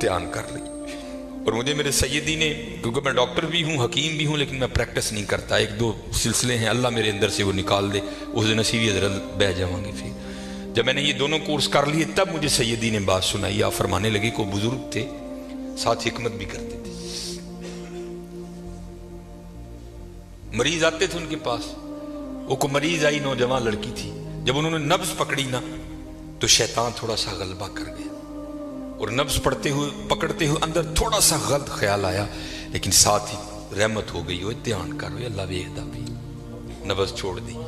دھیان کر لی. اور مجھے میرے سیدی نے، کیونکہ میں ڈاکٹر بھی ہوں حکیم بھی ہوں لیکن میں پریکٹس نہیں کرتا، ایک دو سلسلے ہیں اللہ میرے اندر سے وہ نکال دے، اس دن نصیبی حضرت بہ جاؤں گی. پھر جب میں نے یہ دونوں کورس کر لیے تب مجھے سیدی نے بات سنائی. آپ فرمانے لگے کو بزرگ تھے ساتھ حکمت بھی کرتے تھے. مریض آتے تھے ان کے پاس، وہ کو مریض آئی نوجوان لڑکی تھی، جب انہوں نے نبض پکڑی نا تو شیطان تھوڑا سا غلبہ کر گیا، اور نبض پڑھتے ہوئے پکڑتے ہوئے اندر تھوڑا سا غلط خیال آیا، لیکن ساتھ ہی رحمت ہو گئی. ہوئے دھیان کر ہوئے اللہ ویکھدا بھی، نبض چھوڑ دی،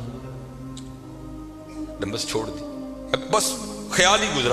نبض چھوڑ دی، بس خیال ہی گزرا.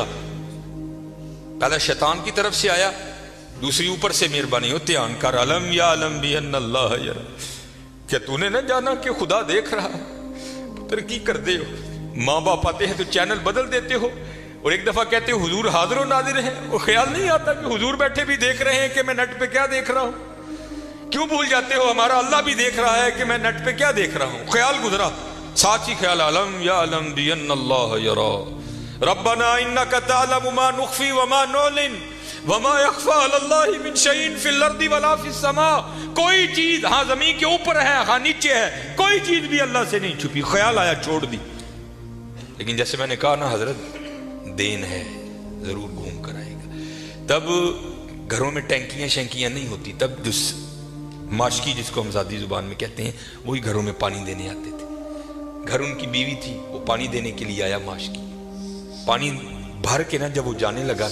پہلا شیطان کی طرف سے آیا، دوسری اوپر سے مہربانی ہو دھیان کر. علم یا علم بھی ان اللہ یرا، کیا تو نے نہ جانا کہ خدا دیکھ رہا ہے؟ پتر کی کر دے ہو، ماں باپ آتے ہیں تو چینل بدل دیتے ہو، اور ایک دفعہ کہتے ہو حضور حاضر و ناظر ہیں، اور خیال نہیں آتا کہ حضور بیٹھے بھی دیکھ رہے ہیں کہ میں نیٹ پہ کیا دیکھ رہا ہوں. کیوں بھول جاتے ہو ہمارا اللہ بھی دیکھ رہا ہے کہ میں نیٹ پہ کیا دیکھ رہا ہوں. خیال گزرا، ساتھ ہی خیال علم یا علم بھی ان اللہ یرا ربنا انک تعلم ما نخفی وما نعلن وما یخفی علی اللہ من شیء فی الارض ولا فی السماء. کوئی چیز ہاں زمین کے اوپر ہے ہاں نیچے ہے، کوئی چیز بھی اللہ سے نہیں چھپی. خیال آیا چھوڑ دی. لیکن جیسے میں نے کہا نا حضرت دین ہے ضرور گھوم کر آئے گا. تب گھروں میں ٹینکیاں شینکیاں نہیں ہوتی، تب ماشکی جس کو ہم ذاتی زبان میں کہتے ہیں وہی گھروں میں پانی دینے آتے تھے. گھر ان کی بیوی تھی، وہ پانی دینے کے لیے آیا. ماشکی پانی بھر کے نا جب وہ جانے لگا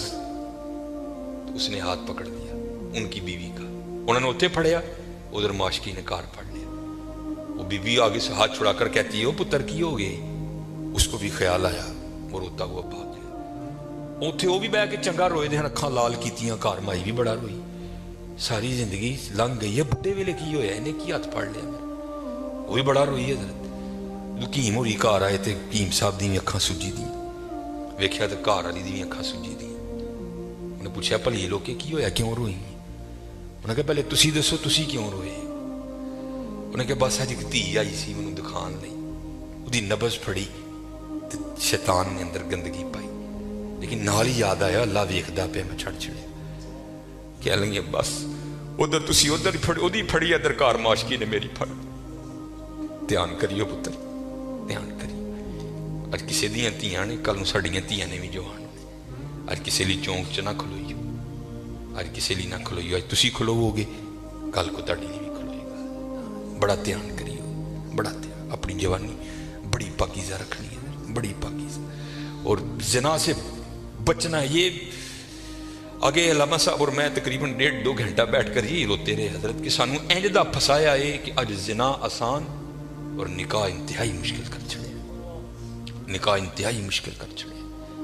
تو اس نے ہاتھ پکڑ دیا ان کی بیوی کا. انہوں نے اتنے پھڑیا، ادھر ماشکی نے کار پھڑ لیا. وہ بیوی آگے سے ہاتھ چھڑا کر کہتی ہے وہ پتر کی ہو گئے. اس کو بھی خیال آیا، وہ روتا ہوا بھاگ گیا. اتنے وہ بھی بہ کے چنگا روئے دے، اکھاں لال کیتیاں، کار مائی بھی بڑا روئی. ساری زندگی لنگ گئی ہے، بڈھے ویلے کی ہویا انہیں کی ہاتھ پھڑ لیا. وہ بھی بڑا روئی ہے. حضرت کیم ہوئی گھر آئے تے کیم صاحب دی اکھاں سجی دی، ویکھیا تے گھر والی دی اکھاں سجی دی. انہیں پوچھا بھلی لوگ کی ہویا کیوں روئی؟ انہیں کہا پہلے تسی دسو تسی کیوں روئے؟ انہیں کہا بس اج ایک دھی آئی سی مینوں دکھان لئی، اودی نبض پھڑی تے شیطان نے اندر گندگی پائی، لیکن نال ہی یاد آیا اللہ ویکھدا پیا میں چھڑ چھڑیا. کہہ لیں گے بس ادھر تسی ادھر اودی پھڑی ادھر کار ماشکی نے میری پھڑ. دھیان کریو پتر دھیان کریو. اج کسے دیاں تیاں نے کل نوں ساڈیاں تیاں نے بھی جوان ہونے. اج کسے لی چونک چ نہ کھلوئیو، اج کسے لی نہ کھلوئیو. اج تسی کھلوو گے کل کو تہاڈی لی بھی کھلوئے گا. بڑا دھیان کریو، بڑا دھیان. اپنی جوانی بڑی پاکیزہ رکھنی ہے، بڑی پاکیزہ. اور زنا سے بچنا ہے. یہ آگے علامہ صاحب اور میں تقریباً 1.5-2 گھنٹہ بیٹھ کر ہی روتے رہے حضرت کہ سانو اینجدہ پھسایا ہے کہ اج زنا آسان اور نکاح انتہائی مشکل کر چھڑے. نکاح انتہائی مشکل کر چھڑے،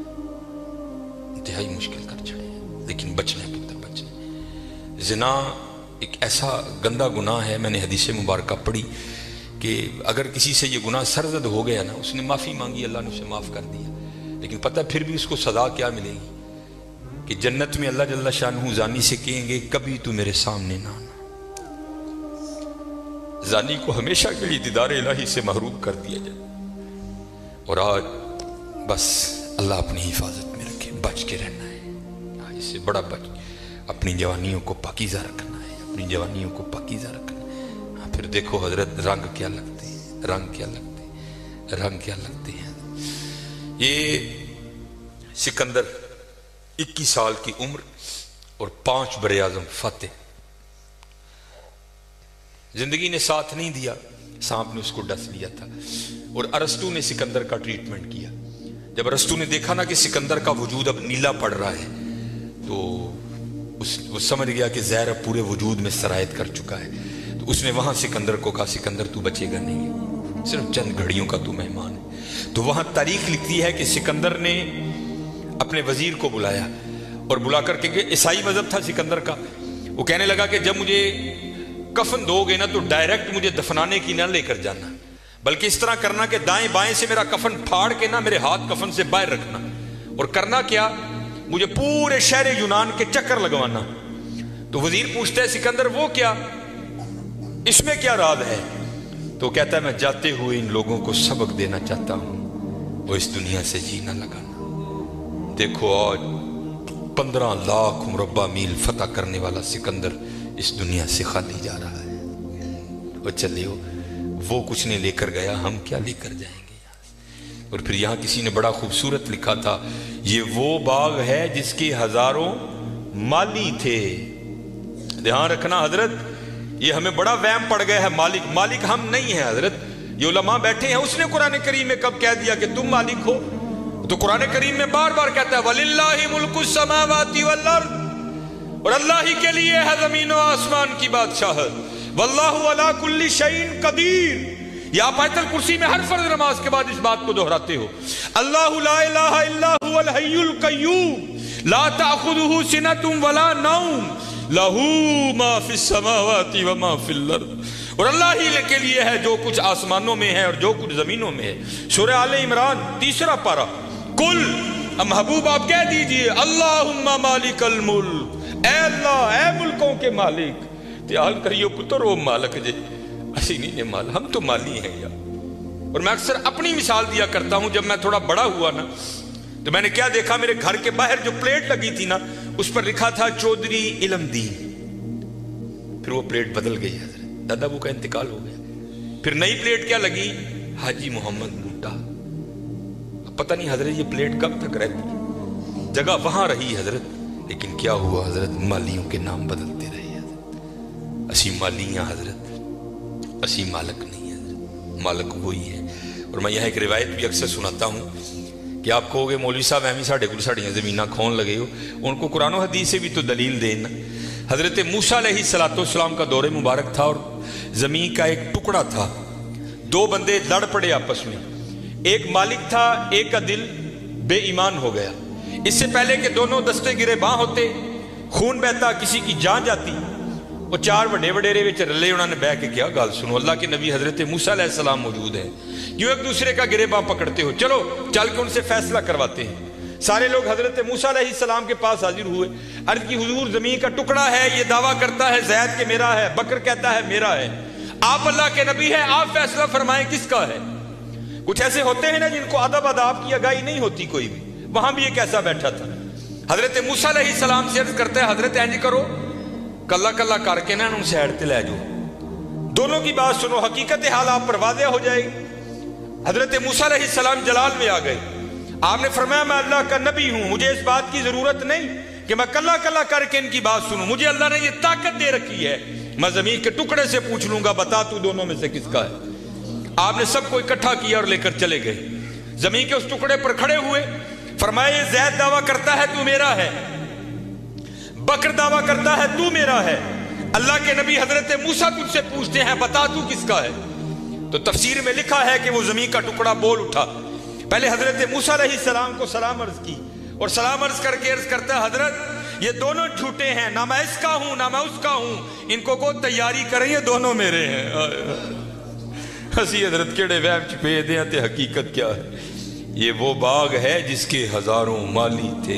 انتہائی مشکل کر چھڑے. لیکن بچنا ہے پتر، بچنا. زنا ایک ایسا گندا گناہ ہے، میں نے حدیث مبارکہ پڑھی کہ اگر کسی سے یہ گناہ سرزد ہو گیا نا، اس نے معافی مانگی اللہ نے اسے معاف کر دیا، لیکن پتہ پھر بھی اس کو سزا کیا ملے گی کہ جنت میں اللہ جل شانہ زانی سے کہیں گے کبھی تو میرے سامنے نہ آنا. زانی کو ہمیشہ کے لیے دیدار الہی سے محروم کر دیا جائے. اور آج بس اللہ اپنی حفاظت میں رکھے، بچ کے رہنا ہے. اس سے بڑا بچ اپنی جوانیوں کو پاکیزہ رکھنا ہے، اپنی جوانیوں کو پاکیزہ رکھنا ہے. پھر دیکھو حضرت رنگ کیا لگتے ہیں، رنگ کیا لگتے ہیں، رنگ کیا لگتے ہیں. یہ سکندر 21 سال کی عمر اور 5 براعظم فاتح. زندگی نے ساتھ نہیں دیا، سانپ نے اس کو ڈس لیا تھا. اور ارسطو نے سکندر کا ٹریٹمنٹ کیا. جب ارسطو نے دیکھا نا کہ سکندر کا وجود اب نیلا پڑ رہا ہے تو وہ سمجھ گیا کہ زہر اب پورے وجود میں سرایت کر چکا ہے. تو اس نے وہاں سکندر کو کہا سکندر تو بچے گا نہیں، صرف چند گھڑیوں کا تو مہمان ہے. تو وہاں تاریخ لکھتی ہے کہ سکندر نے اپنے وزیر کو بلایا اور بلا کر کے عیسائی مذہب تھا سکندر کا. وہ کہنے لگا کہ جب مجھے کفن دو گے نا تو ڈائریکٹ مجھے دفنانے کی نہ لے کر جانا، بلکہ اس طرح کرنا کہ دائیں بائیں سے میرا کفن پھاڑ کے نا میرے ہاتھ کفن سے باہر رکھنا. اور کرنا کیا، مجھے پورے شہر یونان کے چکر لگوانا. تو وزیر پوچھتا ہے سکندر وہ کیا، اس میں کیا راز ہے؟ تو کہتا ہے میں جاتے ہوئے ان لوگوں کو سبق دینا چاہتا ہوں، وہ اس دنیا سے جی نہ لگانا. دیکھو آج 15 लाख मुरब्बा मील फतह करने वाला सिकंदर इस दुनिया से खाली जा रहा है। और चलियो, वो कुछ नहीं लेकर गया, हम क्या लेकर जाएंगे यहाँ। और फिर यहाँ किसी ने बड़ा खूबसूरत लिखा था, ये वो बाग है जिसके हजारों माली थे। ध्यान रखना हजरत, ये हमें बड़ा वहम पड़ गया है, मालिक हम नहीं है हजरत। ये उलमा बैठे हैं, उसने कुरान करीम में कब कह दिया कि तुम मालिक हो? तो कुरान करीम में बार बार कहता है वलिल्लाहि मुल्कुस समावाति वल अर्द, और अल्लाह ही के लिए है जमीन और आसमान की बादशाहत। वल्लाहु अला कुल्ली शैइन कदीर। या आप आयतल कुर्सी में हर फर्ज नमाज के बाद इस बात को दोहराते हो, अल्लाहु ला इलाहा इल्ला हुवल हय्युल कय्यूम ला ताखुदुहु सिनतुम वला नौम लहू मा फिस समावाति व मा फिल अर्द। और अल्लाह ही के लिए है जो कुछ आसमानों में है और जो कुछ जमीनों में है। सूरह आले इमरान 3 पारा। कुल, महबूब आप कह दीजिए, अल्लाहुम्मा मालिकल मुल्क, ऐ अल्लाह, ऐ मुल्कों के मालिक। ध्यान करियो पुत्र, वो मालिक जे असी नहीं ने माल, हम तो माली हैं यार। और मैं अक्सर अपनी मिसाल दिया करता हूं, जब मैं थोड़ा बड़ा हुआ ना, तो मैंने क्या देखा, मेरे घर के बाहर जो प्लेट लगी थी ना, उस पर लिखा था चौधरी इल्मदीन। फिर वो प्लेट बदल गई, दादा वो का इंतकाल हो गया। फिर नई प्लेट क्या लगी, हाजी मोहम्मद बूटा। पता नहीं हजरत ये प्लेट कब तक रहती, जगह वहां रही हजरत, लेकिन क्या हुआ हजरत, मालियों के नाम बदलते रहे हजरत। असी मालियां हजरत, असी मालक नहीं हजरत, मालक वही है। और मैं यहाँ एक रिवायत भी अक्सर सुनाता हूँ कि आप कहोगे मौलवी साहब एवं साढ़े को साड़ियाँ जमीना खोन लगे हो, उनको कुरान और हदीस से भी तो दलील देना। हजरत मूसा अलैहिस्सलाम का दौरे मुबारक था और जमीन का एक टुकड़ा था, 2 बंदे लड़ पड़े आपस में। एक मालिक था, एक का दिल बेईमान हो गया। इससे पहले कि दोनों दस्ते गिरे बां होते, खून बहता, किसी की जान जाती, वो 4 बड़े वडेरे विच रले। उन्होंने बह के क्या गल सुनो, अल्लाह के नबी हजरत मूसा अलैहिस्सलाम मौजूद है, क्यों एक दूसरे का गिरेबां पकड़ते हो, चलो चल के उनसे फैसला करवाते हैं। सारे लोग हजरत मूसा अलैहिस्सलाम के पास हाजिर हुए। अर्ज की हुजूर, जमीन का टुकड़ा है, ये दावा करता है ज़ैद के मेरा है, बकर कहता है मेरा है, आप अल्लाह के नबी है, आप फैसला फरमाएं किसका है। कुछ ऐसे होते हैं ना जिनको अदब अदाब की आगाही नहीं होती कोई भी, वहां भी एक ऐसा बैठा था। हजरत मूसा अलैहिस्सलाम से अर्ज करता है, हजरत इंज करो, कल्ला कल्ला करके ना उन साइड ते ले जाओ, दोनों की बात सुनो, हकीकत हाल आप पर वाज़ेह हो जाएगी। हजरत मूसा अलैहिस्सलाम जलाल में आ गए। आपने फरमाया मैं अल्लाह का नबी हूं, मुझे इस बात की जरूरत नहीं कि मैं कल्ला कल्ला करके इनकी बात सुनूं, मुझे अल्लाह ने ये ताकत दे रखी है, मैं जमीन के टुकड़े से पूछ लूंगा, बता तू दोनों में से किसका है। आपने सबको इकट्ठा किया और लेकर चले गए। जमीन के उस टुकड़े पर खड़े हुए, फरमाया ये ज़ैद दावा करता है तू मेरा है, बकर दावा करता है तू मेरा है, अल्लाह के नबी हजरत मूसा तुझसे पूछते हैं बता तू किसका है। तो तफसीर में लिखा है कि वो जमीन का टुकड़ा बोल उठा। पहले हजरत मूसा अलैहिस्सलाम को सलाम अर्ज की और सलाम अर्ज करके अर्ज करता है, हजरत ये दोनों झूठे हैं, ना मैं इसका हूं ना मैं उसका हूं, इनको को तैयारी करें, ये दोनों मेरे हैं। हसी हजरत केड़े वहम च पे दे ते हकीकत क्या है। ये वो बाग है जिसके हजारों माली थे,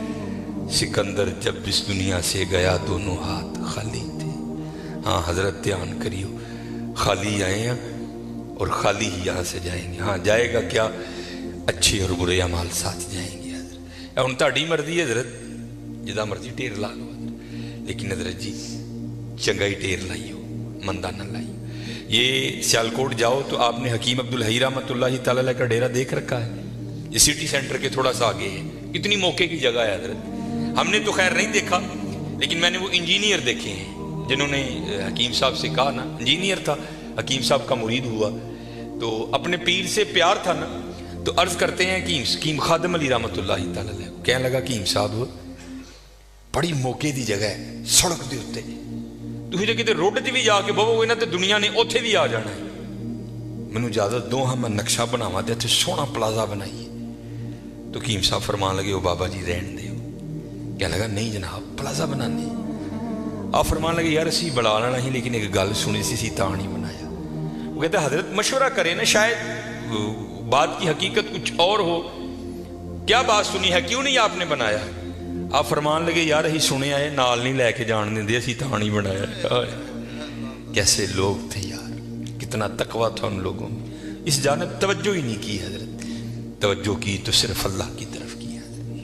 सिकंदर जब इस दुनिया से गया दोनों हाथ खाली थे। हाँ हजरत ध्यान करियो, खाली आए हैं और खाली ही यहाँ से जाएंगे। हाँ जाएगा क्या, अच्छे और बुरे अमाल साथ जाएंगे। हजरत हम ताड़ी मर्जी है हजरत, जिदा मर्जी ढेर ला लो, लेकिन हजरत जी चंगा ही ढेर लाइयो, मंदा ना लाइयो। ये सियालकोट जाओ तो आपने हकीम अब्दुल हई रहमतुल्लाह तआला का डेरा देख रखा है, ये सिटी सेंटर के थोड़ा सा आगे है। कितनी मौके की जगह है हजरत, हमने तो खैर नहीं देखा, लेकिन मैंने वो इंजीनियर देखे हैं जिन्होंने हकीम साहब से कहा ना, इंजीनियर था, हकीम साहब का मुरीद हुआ, तो अपने पीर से प्यार था ना, तो अर्ज करते हैं कि हकीम खादम अली रहमतुल्लाह तआला कहने लगा कि साहब बड़ी मौके की जगह है, सड़क के उत्ते तुसीं जे किते रोड च भी जाके बहोगे ना तो दुनिया ने उत्थे भी आ जाना है। मैनूं इजाजत दो, हाँ मैं नक्शा बनावा ते इत्थे सोहना प्लाजा बनाइए। तो हकीम साहब फरमान लगे ओ बाबा जी रहन दे। कहने लगा नहीं जनाब प्लाजा बनाने। आप फरमान लगे यार असी बना लेना ही, लेकिन एक गल सुनी सी तां नहीं बनाया। वो कहते हजरत मशवरा करें ना, शायद बात की हकीकत कुछ और हो, क्या बात सुनी है, क्यों नहीं आपने बनाया। आप फरमान लगे यार अही सुने आए नाल नहीं लैके जान देंदे, असी तां नहीं बनाया। कैसे लोग थे यार, कितना तकवा था उन लोगों में, इस जानब तवज्जो ही नहीं की हजरत, तवज्जो की तो सिर्फ अल्लाह की तरफ की है।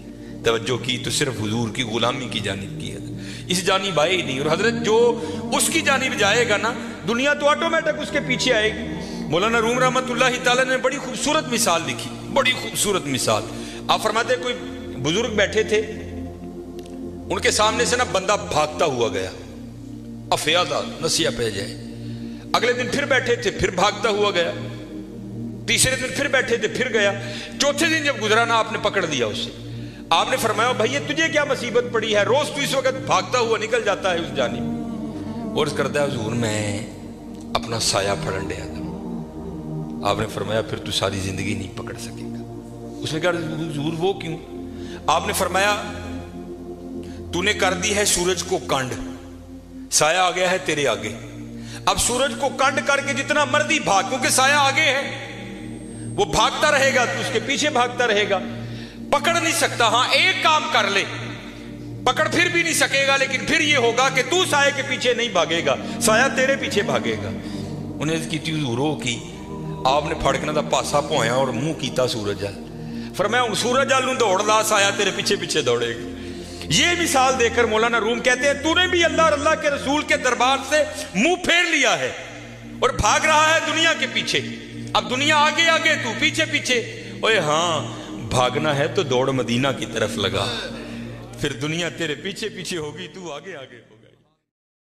توجہ کی تو صرف حضور کی غلامی کی جانب کی ہے، اس جانب آئے ہی نہیں. اور حضرت جو اس کی جانب جائے گا نا دنیا تو آٹومیٹک اس کے پیچھے آئے گی. مولانا روم رحمۃ اللہ تعالیٰ نے بڑی خوبصورت مثال لکھی، بڑی خوبصورت مثال. آپ فرماتے ہیں کوئی بزرگ بیٹھے تھے، ان کے سامنے سے نا بندہ بھاگتا ہوا گیا، افیادہ نسیہ پہ جائے. اگلے دن پھر بیٹھے تھے، پھر بھاگتا ہوا گیا. تیسرے دن پھر بیٹھے تھے، پھر گیا. چوتھے دن جب گزرا نا آپ نے پکڑ لیا اسے. آپ نے فرمایا بھائی تجھے کیا مصیبت پڑی ہے، روز تو اس وقت بھاگتا ہوا نکل جاتا ہے اس جانب. اور اس کرتا ہے حضور میں اپنا سایہ پھڑن دیا تھا. آپ نے فرمایا پھر تو ساری زندگی نہیں پکڑ سکے گا. اس نے کہا حضور وہ کیوں؟ آپ نے فرمایا تو نے کر دی ہے سورج کو کنڈ، سایہ آ گیا ہے تیرے آگے. اب سورج کو کنڈ کر کے جتنا مرضی بھاگ، کیونکہ سایہ آگے ہے، وہ بھاگتا رہے گا تو اس کے پیچھے بھاگتا رہے گا، پکڑ نہیں سکتا. ہاں ایک کام کر لے، پکڑ پھر بھی نہیں سکے گا، لیکن پھر یہ ہوگا کہ تو سایہ کے پیچھے نہیں بھاگے گا، سایہ تیرے پیچھے بھاگے گا. انہیں کی حضور کی آپ نے پھڑکنا دا پاسا پویا اور منہ کیتا سورج جل. فرمایا سورج جل نوں دوڑ لا، سایہ تیرے پیچھے پیچھے دوڑے گا. یہ مثال دے کر مولانا روم کہتے ہیں تو نے بھی اللہ اور اللہ کے رسول کے دربار سے منہ پھیر لیا ہے اور بھاگ رہا ہے دنیا کے پیچھے. اب دنیا آگے آگے تو پیچھے پیچھے. اوے ہاں بھاگنا ہے تو دوڑ مدینہ کی طرف لگا، پھر دنیا تیرے پیچھے پیچھے ہوگی، تو آگے آگے ہو.